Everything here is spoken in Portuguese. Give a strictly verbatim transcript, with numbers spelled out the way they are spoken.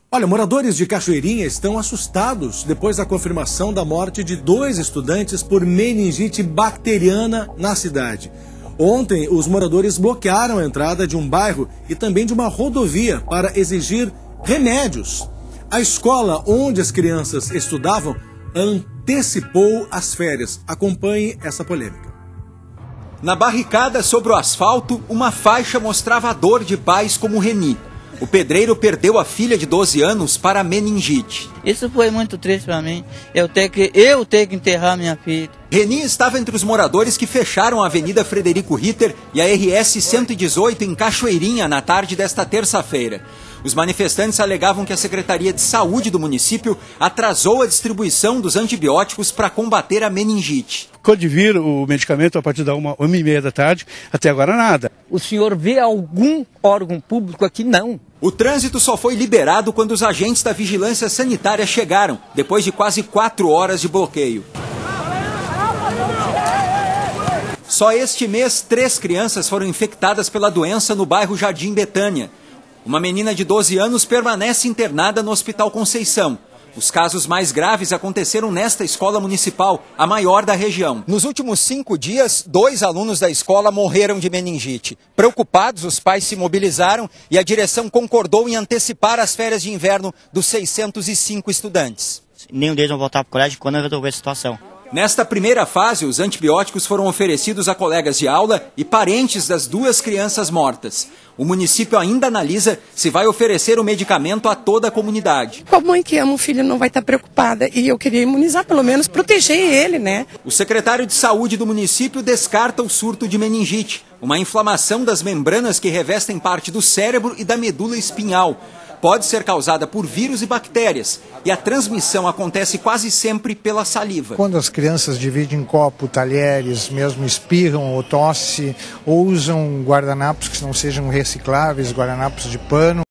Olha, moradores de Cachoeirinha estão assustados depois da confirmação da morte de dois estudantes por meningite bacteriana na cidade. Ontem, os moradores bloquearam a entrada de um bairro e também de uma rodovia para exigir remédios. A escola onde as crianças estudavam antecipou as férias. Acompanhe essa polêmica. Na barricada sobre o asfalto, uma faixa mostrava a dor de pais como Reni. O pedreiro perdeu a filha de doze anos para meningite. Isso foi muito triste para mim, eu ter que, eu ter que enterrar minha filha. Reni estava entre os moradores que fecharam a Avenida Frederico Ritter e a R S cento e dezoito em Cachoeirinha na tarde desta terça-feira. Os manifestantes alegavam que a Secretaria de Saúde do município atrasou a distribuição dos antibióticos para combater a meningite. Ficou de vir o medicamento a partir da uma, uma e meia da tarde, até agora nada. O senhor vê algum órgão público aqui? Não. O trânsito só foi liberado quando os agentes da vigilância sanitária chegaram, depois de quase quatro horas de bloqueio. Só este mês, três crianças foram infectadas pela doença no bairro Jardim Betânia. Uma menina de doze anos permanece internada no Hospital Conceição. Os casos mais graves aconteceram nesta escola municipal, a maior da região. Nos últimos cinco dias, dois alunos da escola morreram de meningite. Preocupados, os pais se mobilizaram e a direção concordou em antecipar as férias de inverno dos seiscentos e cinco estudantes. Nenhum deles vão voltar para o colégio quando resolver a situação. Nesta primeira fase, os antibióticos foram oferecidos a colegas de aula e parentes das duas crianças mortas. O município ainda analisa se vai oferecer o medicamento a toda a comunidade. A mãe que ama o filho não vai estar preocupada e eu queria imunizar, pelo menos proteger ele, né? O secretário de Saúde do município descarta o surto de meningite, uma inflamação das membranas que revestem parte do cérebro e da medula espinhal. Pode ser causada por vírus e bactérias, e a transmissão acontece quase sempre pela saliva. Quando as crianças dividem copo, talheres, mesmo espirram ou tossem, ou usam guardanapos que não sejam recicláveis, guardanapos de pano,